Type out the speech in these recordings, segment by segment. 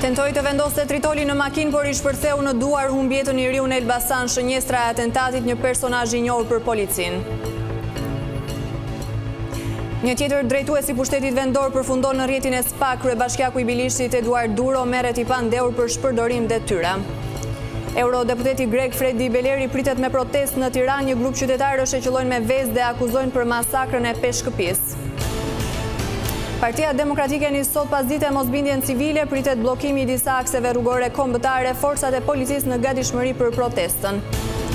Tentoi të vendoste tritoli në makinë, por i shpërtheu në duar humbjetën i riu në Elbasan, shënjestra e atentatit një personazh i njohur për policinë. Një tjetër drejtues i pushtetit vendor përfundon në rrjetin e SPAK. Kryebashkiaku i Bilishtit Eduard Duro merret i pandehur për shpërdorim detyre. Eurodeputeti grek Fredi Beleri pritet me protestë në Tiranë. Një grup qytetarësh e qellojnë me vezë dhe akuzojnë për masakrën e Peshkëpisë. Partia Demokratike nis sot pasdite mosbindjen civile, pritet bllokimi i disa akseve rrugore kombëtare, forcat e policisë në gatishmëri për protestën.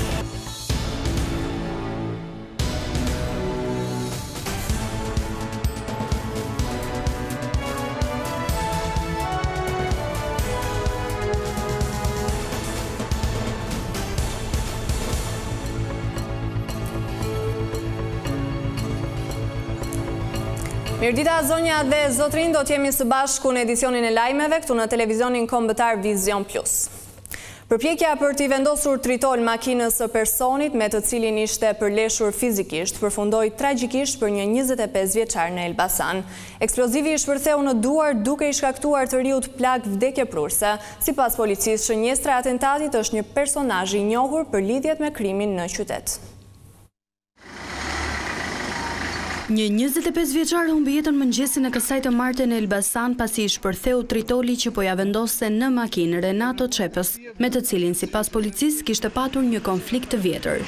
Mirëdita zonja dhe zotrin, do t'jemi së bashku në edicionin e lajmeve këtu në televizionin kombëtar Vision Plus. Përpjekja për t'i vendosur tritol makinës së personit me të cilin ishte përleshur fizikisht përfundoi tragjikisht për një 25 vjeçar në Elbasan. Eksplozivi i shpërtheu në duar duke i shkaktuar të riut plagë vdekjeprurse. Sipas policisë, shënjestra e atentatit është një personazh i njohur për lidhjet me krimin në qytet. Një 25 vjeçar humbi jetën mëngjesin e kësaj të martë në Elbasan pasi i shpërtheu tritoli që po ja vendoste në makinë Renato Çepës, me të cilin sipas policisë kishte patur një konflikt të vjetër.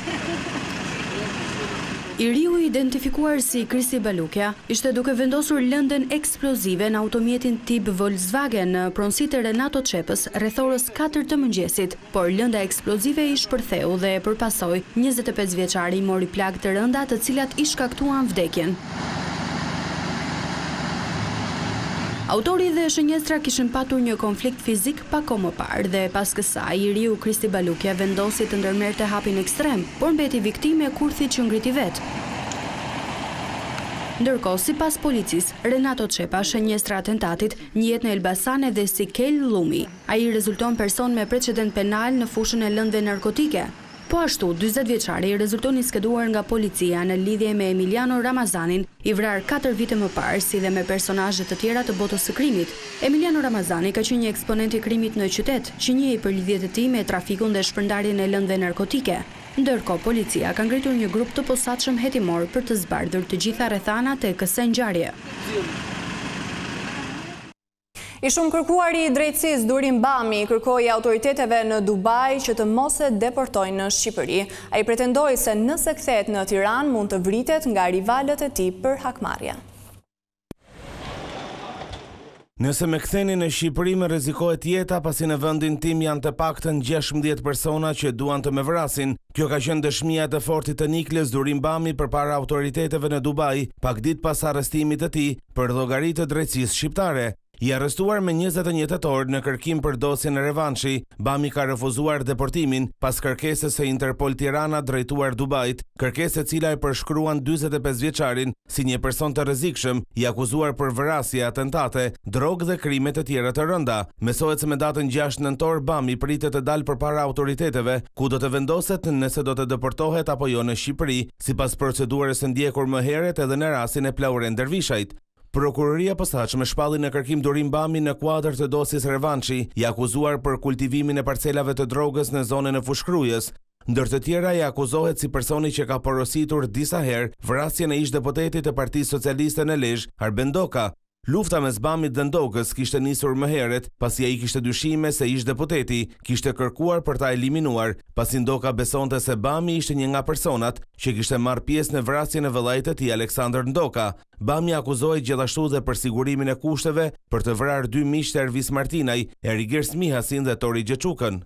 I riu i identifikuar si Kristi Balukja ishte duke vendosur lëndën eksplozive në automjetin tip Volkswagen në pronësitë e Renato Çepës rreth orës 4 të mëngjesit, por lënda eksplozive i shpërtheu dhe e përpasoi 25 vjeçari mori plagë të rënda të cilat i shkaktuan vdekjen. Autori dhe shënjestra kishin patur një konflikt fizik pa kohë më parë dhe pas kësaj i riu Kristi Balukja vendosi të ndërmerrte hapin ekstrem, por mbeti viktime e kurthit që ngriti vetë. Ndërkohë, sipas policisë, Renato Çepa, shënjestra atentatit, njihet në Elbasan edhe si Kel Llumi. Ai rezulton person me precedent penal në fushën e lëndëve narkotike. Po ashtu, 40 vjeçari i rezulton i skeduar nga policia në lidhje me Emiliano Ramazanin, i vrarë 4 vite më parë, si dhe me personazhe të tjera të botës së krimit. Emiliano Ramazani ka qenë një eksponent i krimit në qytet, që njihej për lidhjet e tij me trafikun dhe shpërndarjen e lëndëve narkotike. Ndërkohë, policia ka ngritur një grup të posaçëm hetimor për të zbardhur të gjitha rrethanat e kësaj ngjarje. I shumë kërkuari i drejtësisë Durim Bami kërkoi autoriteteve në Dubai që të mos e deportojnë në Shqipëri. Ai pretendoi se nëse kthehet në Tiranë mund të vritet nga rivalët e tij për hakmarrje. Nëse me ktheni në Shqipëri më rrezikohet jeta pasi në vendin tim janë të paktën 16 persona që duan të më vrasin. Kjo ka qenë dëshmia e të fortit të Nikles Durim Bami përpara autoriteteve në Dubai, pak ditë pas arrestimit të tij për llogari të drejtësisë shqiptare. I arrestuar me 21 tetor në kërkim për dosjen e revanshi, Bami ka refuzuar deportimin pas kërkesës së Interpol Tirana drejtuar Dubait, kërkesë e cila e përshkruan 45 vjeçarin si një person të rrezikshëm, i akuzuar për vrasje, atentate, drogë dhe krime të tjera të rënda. Mesohet se me datën 6 nëntor Bami pritet të dalë përpara autoriteteve, ku do të vendoset nëse do të deportohet apo jo në Shqipëri, sipas procedurës së ndjekur më herët edhe në rastin e Plauren Dervishajt. Prokuroria posaçme shpalli në kërkim Durim Bami në kuadër të dosjes revanshi, i akuzuar për kultivimin e parcelave të drogës në zonën e Fushkrujës. Ndër të tjera i akuzohet si personi që ka porositur disa herë vrasjen e ish-deputetit të Partisë Socialiste në Lezhë, Arben Doka. Lufta mes Bamit dhe Ndokës kishte nisur më herët, pasi ai kishte dyshime se ish-deputeti kishte kërkuar për ta eliminuar, pasi Ndoka besonte se Bami ishte një nga personat që kishte marrë pjesë në vrasjen e vëllait të tij Aleksandr Ndoka. Bami akuzohej gjithashtu dhe për sigurimin e kushteve për të vrarë 2 miq të Ervis Martinaj, Erigir Smihasin dhe Tori Gjeçukën.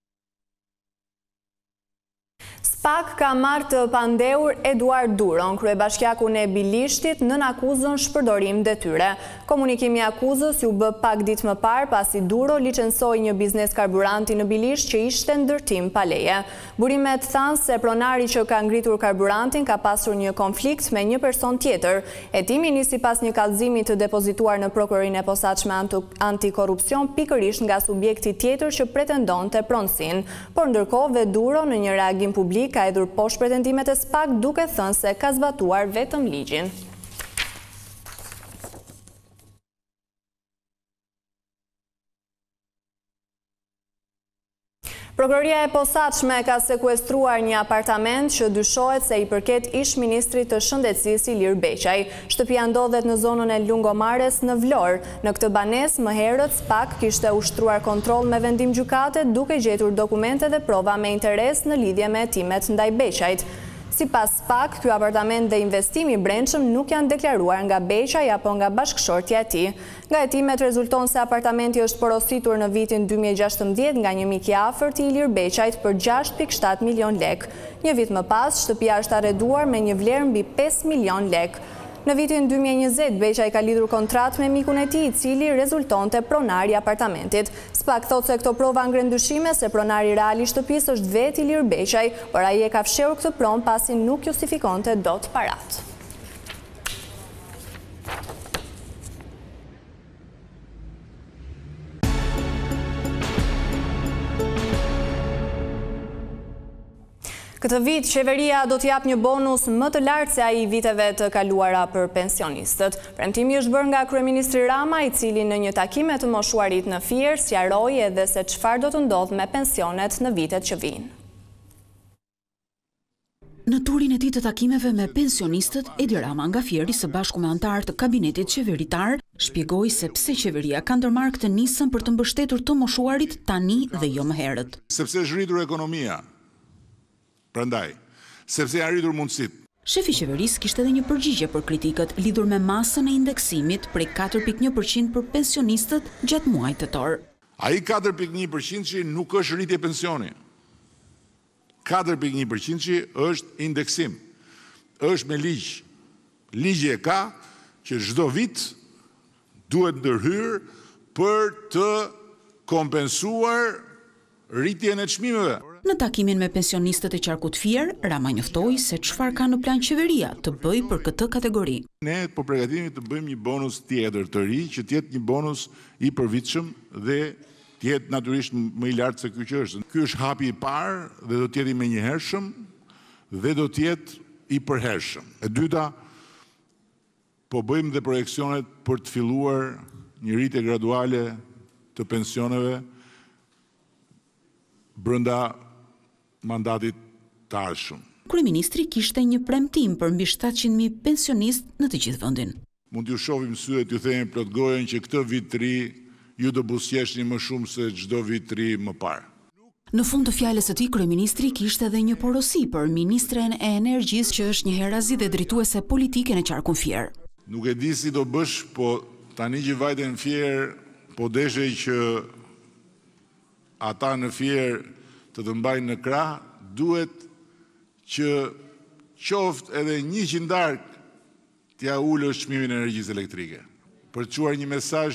SPAK ka marrë të pandehur Eduard Duron, kryebashkiakun e Bilishtit, nën akuzën shpërdorim detyre. Komunikimi i akuzës u bë pak ditë më parë pasi Duro licensoi një biznes karburanti në Bilisht që ishte ndërtim pa leje. Burimet thanë se pronari që ka ngritur karburantin ka pasur një konflikt me një person tjetër. Hetimi nisi pas një kallëzimi të depozituar në prokurorinë e posaçme antikorrupsion pikërisht nga subjekti tjetër që pretendonte pronësinë, por ndërkohë Duro në një reagim publik ka hedhur poshtë pretendimet e SPAK duke thënë se ka zbatuar vetëm ligjin. Prokuroria e posaçme ka sekuestruar një apartament që dyshohet se I përket ish-ministrit të shëndetësisë Ilir Beqaj. Shtëpia ndodhet në zonën e Lungomares në Vlorë. Në këtë banesë më herët SPAK kishte ushtruar kontroll me vendim gjykate duke gjetur dokumente dhe prova me interes në lidhje me hetimet ndaj Beqajt. Sipas SPAK, ky apartament dhe investimi I brendshëm nuk janë deklaruar nga Beqaj apo nga bashkëshortja e tij. Nga hetimet rezulton se apartamenti është porositur në vitin 2016 nga një mik I afërt I Ilir Beqajt për 6.7 milion lek. Një vit më pas, shtëpia është arreduar me një vlerë mbi 5 milion lek. Në vitin 2020, Beqaj ka lidhur kontratë me mikun e tij I cili rezultonte pronari I apartamentit. SPAK thot se këto prova ngren dyshime se pronari real I shtëpisë është vetë Ilir Beqaj, por ai e ka fshehur këtë pronë pasi nuk justifikonte dot paratë. Këtë vit, qeveria do t'jap një bonus më të lartë se ai I viteve të kaluara për pensionistët. Premtimi është bërë nga kryeministri Rama, I cili në një takim me të moshuarit në Fier sqaroi edhe se çfarë do të ndodhë me pensionet në vitet që vijnë. Në turin e tij të takimeve me pensionistët, Edi Rama nga Fieri së bashku me anëtarë të kabinetit qeveritar shpjegoi se pse qeveria ka ndërmarrë këtë nisëm për të mbështetur të moshuarit tani dhe jo më herët. Sepse është rritur ekonomia. Prandaj, sepse janë rritur mundësit. Shefi qeverisë kishte edhe një përgjigje për kritikët lidhur me masën e indeksimit prej 4.1% për pensionistët gjatë muajit tetor. Ai 4.1% që nuk është rritje pensioni. 4.1% që është indeksim. Është me ligj. Ligji e ka që çdo vit duhet ndërhyrë për të kompensuar rritjen e çmimeve. Në takimin me pensionistët e qarkut Fier, Rama njoftoi se çfarë ka në plan qeveria të bëjë për këtë kategori. Ne po përgatitemi të bëjmë një bonus tjetër të ri, që të jetë një bonus I përvitshëm dhe të jetë natyrisht më I lartë se ky që është. Ky është hapi I parë dhe do të jetë I menjëhershëm dhe do të jetë I përhershëm. E dyta, po bëjmë dhe projeksionet për të filluar një rritje graduale të pensioneve brenda mandatit të ardhshëm. Kryeministri kishte një premtim për mbi 700.000 pensionistë në të gjithë vendin. Mund t'ju shohim sy e t'ju themi plot gojën që këtë vit të ri ju do buzëqeshni më shumë se çdo vit të ri më parë. Në fund të fjalës së tij, kryeministri kishte edhe një porosi për ministren e energjisë që është një herazi dhe drejtuese politike në qarkun Fier. Nuk e di si do bësh, po tani që vajten Fier, po deshej që ata në Fier të mbajnë në krah, duhet që qoftë edhe 100 dark t'ja ulësh çmimin e energjisë elektrike. Për të çuar një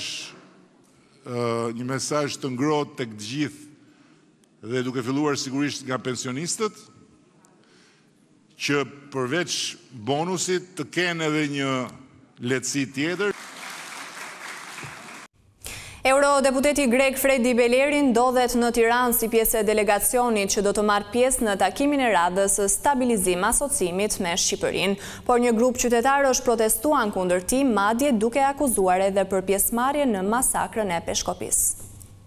mesazh të ngrohtë tek të gjithë dhe duke filluar sigurisht nga pensionistët, që përveç bonusit të kenë edhe një lehtësi tjetër. Eurodeputeti grek Fredi Beleri ndodhet në Tiranë si pjesë e delegacionit që do të marrë pjesë në takimin e radhës së stabilizim asocimit me Shqipërinë, por një grup qytetarësh protestuan kundër tij, madje duke akuzuar edhe për pjesëmarrje në masakrën e Peshkopisë.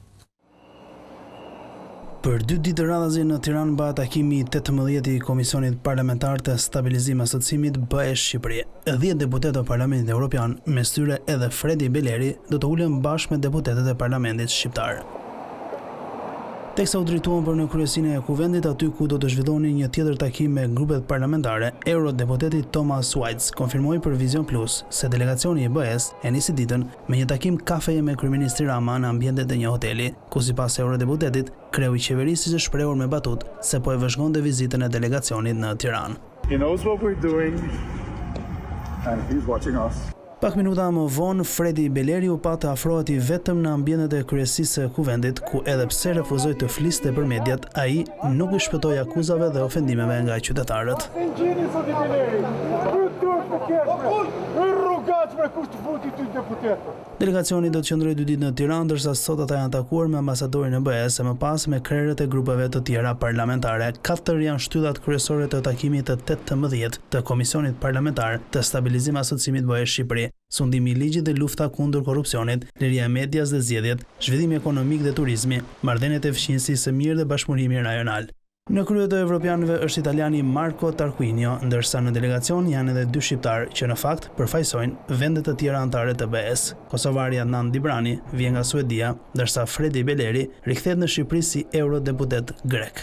Për 2 ditë radhazi në Tiranë bëhet takimi 18 I Komisionit Parlamentar të Stabilizim Asocimit BE Shqipëri. 10 deputetë të Parlamentit Evropian, mes tyre edhe Fredi Beleri, do të ulen bashkë me deputetët e Parlamentit Shqiptar. Teksa u drejtuan për në kryesinë e kuvendit aty ku do të zhvilloni një tjetër takim me grupet parlamentare, eurodeputeti Thomas White konfirmoi për Vision Plus se delegacioni I BE-s e nisi ditën me një takim kafeje me kryeministri Rama në ambientet e një hoteli, ku sipas eurodeputetit, kreu I qeverisë ishte shprehur me batut se po e vëzhgonte vizitën e delegacionit në Tiranë. He knows what we're doing and he's watching us. Pak minuta më vonë, Fredi Beleri u pa të afrohej vetëm në ambientet e kryesisë së kuvendit, ku edhe pse refuzoi të fliste për mediat, ai nuk I shpëtoi akuzave dhe ofendimeve nga qytetarët. për kusht votit të deputetëve. Delegacioni do të qëndrojë 2 ditë në Tiranë, ndërsa sot ata janë takuar me ambasadorin e BE-s e më pas me krerët e grupeve të tjera parlamentare. 4 janë shtyllat kryesore të takimit të 18 të Komisionit Parlamentar të Stabilizim Asociimit BE Shqipëri, sundimi i ligjit dhe lufta kundër korrupsionit, liria e medias dhe zgjedhjet, zhvillimi ekonomik dhe turizmi, marrëdhëniet e fqinjësisë së mirë dhe bashkëpunimi rajonal. Në krye të evropianëve është italiani Marco Tarquinio, ndërsa në delegacion janë edhe 2 shqiptarë që në fakt përfaqësojnë vende të tjera anëtare të BE-s. Kosovari Adnan Dibrani vjen nga Suedia, ndërsa Fredi Beleri rikthehet në Shqipëri si eurodeputet grek.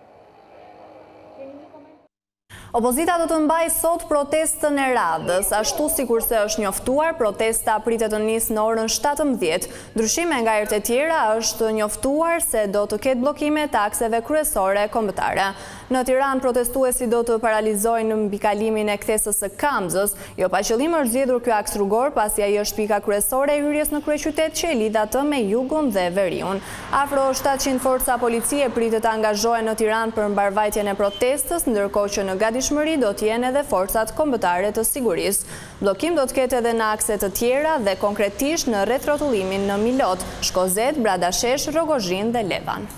Opozita do të mbajë sot protestën e radhës, ashtu sikurse është njoftuar, protesta pritet të nisë në orën 17. Ndryshime nga herët e tjera është njoftuar se do të ketë bllokime të akseve kryesore kombëtare. Në Tiranë protestuesit do të paralizojnë mbikalimin e kthesës së Kamzës. Jo pa qëllim është zgjedhur ky aks rrugor, pasi ai është pika kryesore e hyrjes në kryeqytet që e lidh atë me jugun dhe veriun. Afro 700 forca policie pritet të angazhohen në Tiranë për mbarvajtjen e protestës, ndërkohë që në gatishmëri do të jenë edhe forcat kombëtare të sigurisë. Bllokim do të ketë edhe në akse të tjera dhe konkretisht në rrethrotulimin në Milot, Shkozet, Bradashesh, Rogozhin dhe Levan.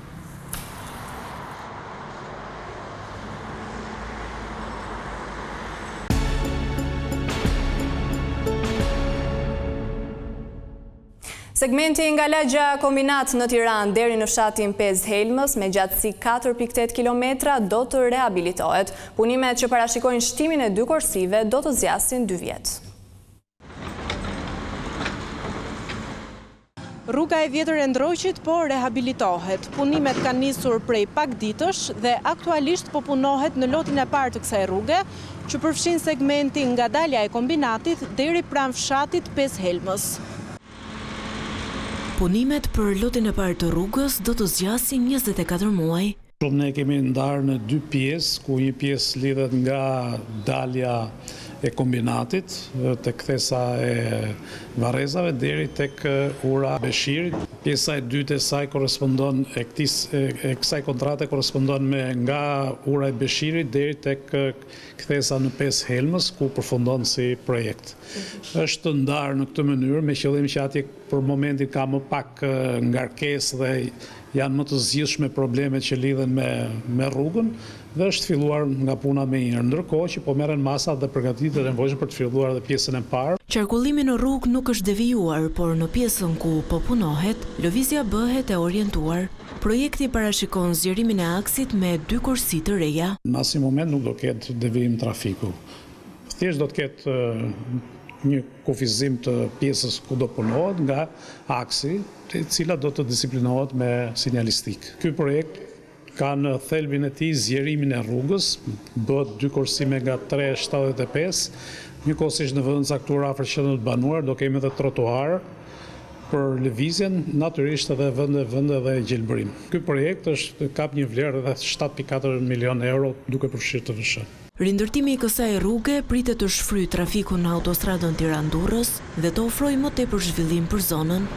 Segmenti nga lagja kombinat në Tiranë deri në fshatin 5 Helmës me gjatësi 4.8 km do të rehabilitohet. Punimet që parashikojnë shtimin e 2 korsive do të zgjasin 2 vjet. Rruga e vjetër e Ndroqit po rehabilitohet. Punimet kanë nisur prej pak ditësh dhe aktualisht po punohet në lotin e parë të kësaj rruge, që përfshin segmentin nga dalja e kombinatit deri pranë fshatit 5 Helmës. Punimet për lotin e parë të rrugës do të zgjasin 24 muaj. Ne kemi ndarë në 2 pjesë, ku një pjesë lidhet nga dalja e kombinatit, të kthesa e Varrezave deri tek ura Beshirit. Pjesa e dytë e saj korrespondon e kësaj kontrate korrespondon me nga ura e Beshirit deri tek kthesa në 5 Helmës, ku përfundon si projekt. Është ndarë në këtë mënyrë me qëllim që atje për momentin ka më pak ngarkesë dhe janë më të zgjidhshme problemet që lidhen me rrugën dhe është filluar nga puna me njërë. Ndërkohë që po merren masat dhe përgatitjet e nevojshme për të filluar edhe pjesën e parë. Qarkullimi në rrugë nuk është devijuar, por në pjesën ku po punohet, lëvizja bëhet e orientuar. Projekti parashikon zgjerimin e aksit me 2 korsi të reja. Në asnjë moment nuk do ketë devijim trafiku. Thjesht do të ketë një kufizim të pjesës ku do punohet nga aksi, e cila do të disiplinohet me sinjalistik. Ky projekt ka në thelbin e tij zgjerimin e rrugës, bëhet 2 korsime nga 3,75, njëkohësisht në vendin caktuar afër qendrës së banuar do kemi edhe trotuar për lëvizjen, natyrisht edhe vende dhe gjelbërim. Ky projekt kap një vlerë rreth 7.4 milion euro, duke përfshirë të vëshë. Rindërtimi i kësaj rruge pritet të shfryjë trafikun në autostradën Tiranë-Durrës dhe të ofrojë më tepër zhvillim për zonën.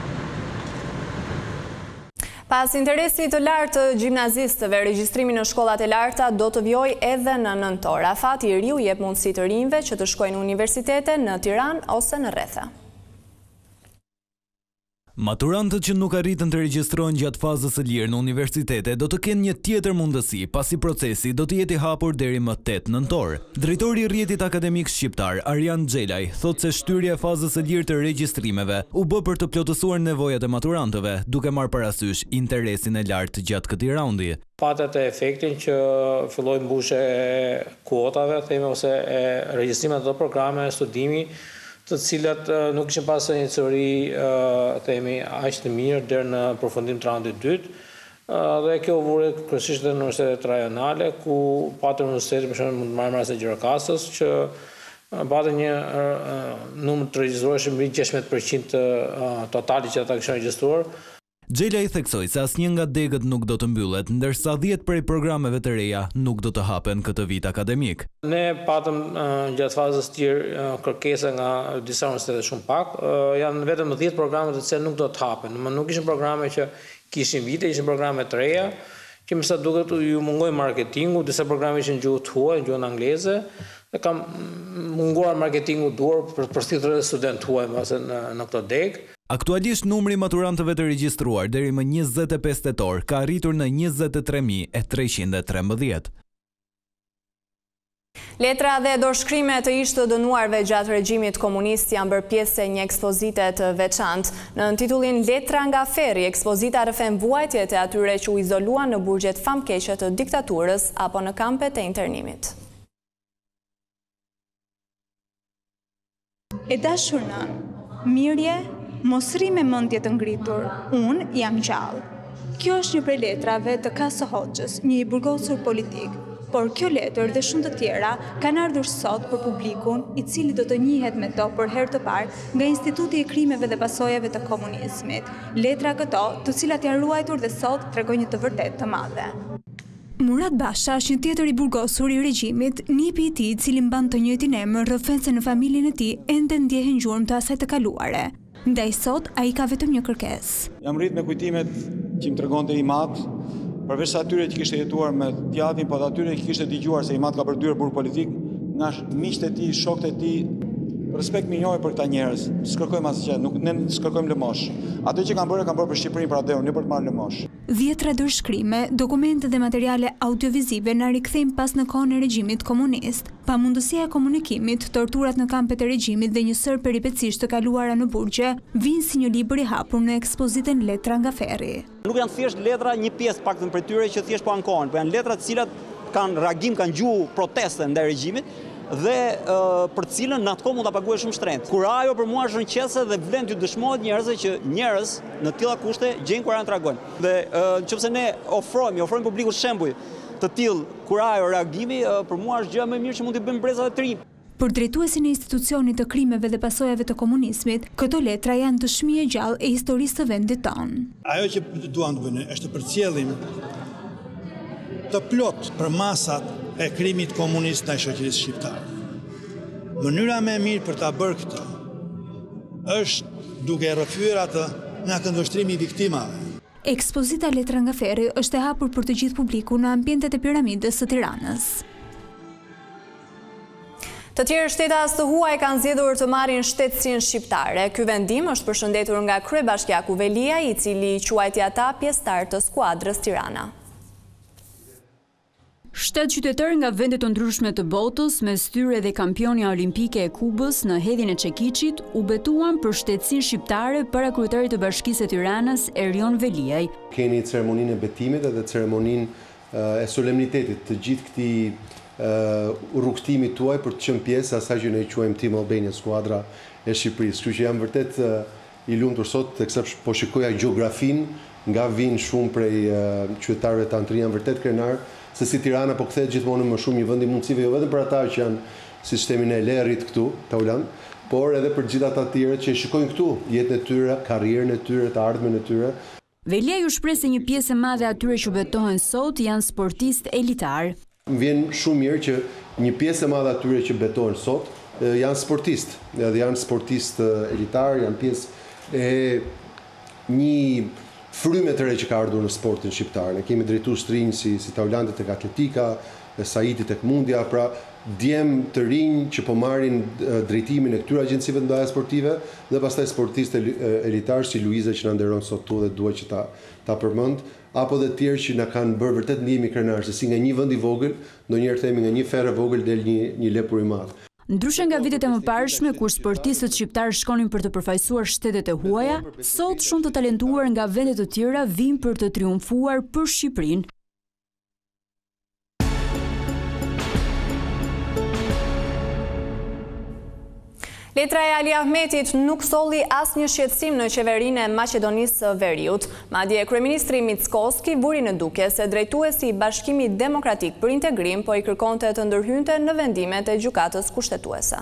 Pas interesit të lartë të gjimnazistëve, regjistrimi në shkollat e larta do të vjojë edhe në nëntor. Afati i riu jep mundësi të rinjve që të shkojnë në universitete në Tiranë ose në rrethe. Maturantët që nuk arritën të regjistrojnë gjatë fazës së lirë në universitete do të kenë një tjetër mundësi, pasi procesi do të jetë i hapur deri më 8 nëntor. Drejtori i Rrjetit Akademik Shqiptar, Arjan Xhelaj, thotë se shtyrja e fazës së lirë të regjistrimeve u bë për të plotësuar nevojat e maturantëve, duke marrë parasysh interesin e lartë gjatë këtij raundi. Patet e efektin që filloi mbushje e kuotave, themi ose e regjistrimet të programe studimi, të cilat nuk kishin pasur një teori themi aq të mirë deri në përfundim të raundit dytë. Dhe kjo vuri kryesisht në universitetet rajonale, ku patën universitete për shembull mund të marrë rastin e Gjirokastës, që patën një numër të regjistruarësh mbi 16% të totalit që ata kishin regjistruar. Xhelaj theksoi se asnjë nga degët nuk do të mbyllet, ndërsa 10 prej programeve të reja nuk do të hapen këtë vit akademik. Ne patëm gjatë fazës tjerë kërkesa nga disa universitete shumë pak, janë vetëm 10 programe të cilat nuk do të hapen. Nuk ishin programe që kishin vite, ishin programe të reja, që më sa duket ju mungoi marketingu, disa programe ishin gjuhë huaj, gjuhën angleze, dhe kam munguar marketingu duar për përshtitur edhe student huaj në këto deg. Aktualisht numri maturantëve të regjistruar deri më 25 tetor ka arritur në 23.313. Letra dhe dorëshkrime të ish të dënuarve gjatë regjimit komunist janë bërë pjesë e një ekspozite të veçantë. Në titullin Letra nga Ferri, ekspozita rrëfen vuajtjet e atyre që u izoluan në burgjet famkeqe të diktaturës apo në kampet e internimit. E dashur nën, mirje, mos rri me mendje të ngritur, unë jam gjallë. Kjo është një prej letrave të Kaso Hoxhës, një i burgosur politik. Por kjo letër dhe shumë të tjera kanë ardhur sot për publikun, i cili do të njihet me to për herë të parë nga Instituti i Krimeve dhe Pasojave të Komunizmit. Letra këto, të cilat janë ruajtur dhe sot, tregojnë një të vërtet të madhe. Murat Basha është një tjetër i burgosur i regjimit, nipi i tij i cili mban të njëjtin emër, rrëfen se në familjen e tij ende ndjehen gjurmë të asaj të kaluare. Ndaj sot ai ka vetëm një kërkesë. Jam rrit me kujtimet që më tregonte i madh, përveç sa atyre që kishte jetuar me djathtin, po atyre që kishte dëgjuar se i madh ka përdyer burg politik, nga miqtë e tij, shokët e tij, respekt minjore për këta njerëz. S'kërkojmë asgjë, ne s'kërkojmë lëmosh. Ato që kanë bërë për Shqipërinë për atë, ne për të marrë lëmosh. 10 dorëshkrime, dokumente dhe materiale audiovizive na rikthejnë pas në kohën e regjimit komunist. Pamundësia e komunikimit, torturat në kampet e regjimit dhe një sër peripecish të kaluara në burgje vinë si një libër i hapur në ekspozitën Letra nga Ferri. Nuk janë thjesht letra, një pjesë paktën prej tyre që thjesht po ankohen, po janë letra të cilat kanë reagim, kanë gjuhë proteste ndaj regjimit dhe për cilën në atë kohë mund ta paguaj shumë shtrenjtë. Kur ajo për mua është rënqese dhe vlen të dëshmohet njerëzve që njerëz në tilla kushte gjejnë kur janë tragojnë. Dhe nëse ne ofrojmë publikut shembuj të tillë kur ajo reagimi, për mua është gjë më e mirë që mund t'i bëjmë brezave të rinj. Për drejtuesin e institucionit të krimeve dhe pasojave të komunizmit, këto letra janë dëshmi e gjallë e historisë të vendit tonë. Ajo që duam të bëjmë është të përcjellim të plot për masat e krimit komunist në shoqërisë shqiptare. Mënyra më e mirë për ta bërë këtë është duke rrëfyer atë nga këndvështrimi i viktimave. Ekspozita Letra nga Ferri është e hapur për të gjithë publiku në ambientet e piramidës së Tiranës. Të tjerë shtetas të huaj kanë zgjedhur të marrin shtetësinë shqiptare. Ky vendim është përshëndetur nga kryebashkiaku Velia, i cili quajti ata pjesëtar të skuadrës Tirana. 7 qytetar nga vendet të ndryshme të botës, me styre dhe kampionja olimpike e Kubës në hedhjen e Çekiçit, u betuan për shtetësinë shqiptare para kryetarit të Bashkisë së Tiranës, Erion Veliaj. Keni ceremoninë e betimit dhe ceremoninë e solemnitetit të gjithë këtij rrugtimit tuaj për të qenë pjesë asaj që ne quajmë Team Albania, skuadra e Shqipërisë. Kështu që jam vërtet i lumtur sot, teksa po shikoja gjeografinë, nga vinë shumë prej qytetarëve të anëtër, jam vërtet krenar se si Tirana po kthehet gjithmonë më shumë një vend i mundësive, jo vetëm për ata që janë sistemin e Lerit këtu, Taulan, por edhe për gjithë ata të tjerë që shikojnë këtu jetën e tyre, karrierën e tyre, të ardhmen e tyre. Velia ju shpreh se një pjesë e madhe atyre që betohen sot janë sportistë elitar. Më vjen shumë mirë që një pjesë e madhe atyre që betohen sot janë sportistë, edhe janë sportistë elitar, janë pjesë e një fryme të re që ka ardhur në sportin shqiptar. Ne kemi drejtues të rinj si Taulandi tek atletika, Saidi tek mundja, pra djem të rinj që po marrin drejtimin e këtyre agjencive të mëdha sportive dhe pastaj sportistë elitar si Luiza që na nderon sot tu dhe dua që ta përmend, apo dhe të tjerë që na kanë bërë vërtet ndihemi krenar se si nga një vend i vogël, ndonjëherë themi nga një ferë vogël del një lepur i madh. Ndryshe nga vitet e mëparshme kur sportistët shqiptar shkonin për të përfaqësuar shtetet e huaja, sot shumë të talentuar nga vende të tjera vijnë për të triumfuar për Shqipërinë. Letra e Ali Ahmetit nuk solli asnjë shqetësim në qeverinë e Maqedonisë së Veriut. Madje kryeministri Mickoski vuri në duke se drejtuesi i Bashkimit Demokratik për Integrim po i kërkonte të ndërhynte në vendimet e gjykatës kushtetuese.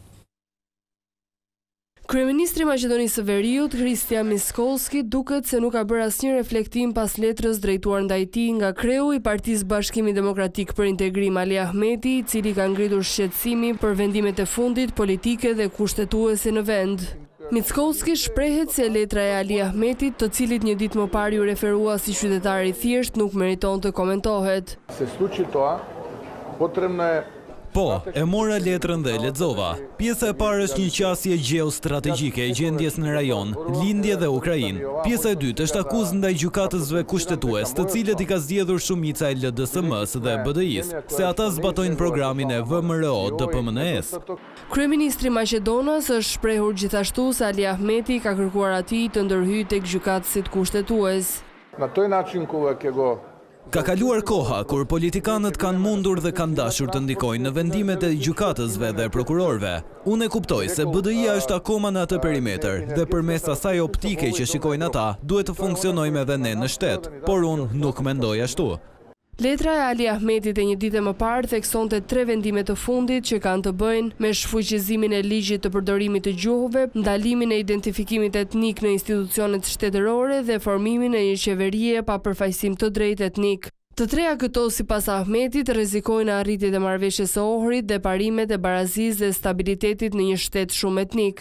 Kryeministri i Maqedonisë së Veriut, Kristian Mickoski, duket se nuk ka bërë asnjë reflektim pas letrës drejtuar ndaj tij nga kreu i Partisë Bashkimi Demokratik për Integrim Ali Ahmeti, i cili ka ngritur shqetësimi për vendimet e fundit politike dhe kushtetuese në vend. Mickovski shprehet se letra e Ali Ahmetit, të cilit një ditë më parë ju referua si qytetar I thjesht, nuk meriton të komentohet. Se sluči toa, potrebno je Po, e mora letrën dhe lexova. Pjesa e parë është një qasje geostrategjike e gjendjes në rajon, lindje dhe Ukrainë. Pjesa e dytë është akuzë ndaj gjykatësve kushtetues, të cilët I ka zgjedhur shumica e LDSM-s dhe BDI-s, se ata zbatojnë programin e VMRO-DPMNE-s. Kryeministri Maqedonas është shprehur gjithashtu se Ali Ahmeti ka kërkuar atij të ndërhyjë tek gjykatësit kushtetues. Na toj način kego Ka kaluar koha kur politikanët kanë mundur dhe kanë dashur të ndikojnë në vendimet e gjykatësve dhe prokurorëve. Unë e kuptoj se BDI-a është akoma në atë perimetër dhe përmes asaj optike që shikojnë ata, duhet të funksionojmë edhe ne në shtet, por unë nuk mendoj ashtu. Letra e Ali Ahmetit e një dite më parë theksonte 3 vendime të fundit që kanë të bëjnë me shfuqizimin e ligjit të përdorimit të gjuhëve, ndalimin e identifikimit etnik në institucionet shtetërore dhe formimin e një qeverie pa përfaqësim të drejtë etnik. Të treja këto sipas Ahmetit rrezikojnë arritjet e marrëveshjes së Ohrit dhe parimet e barazisë dhe stabilitetit në një shtet shumë etnik.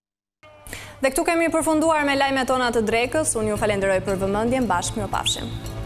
Dhe këtu kemi përfunduar me lajmet tona të drekës. Unë ju falenderoj për vëmendjen, bashkë mirupafshim.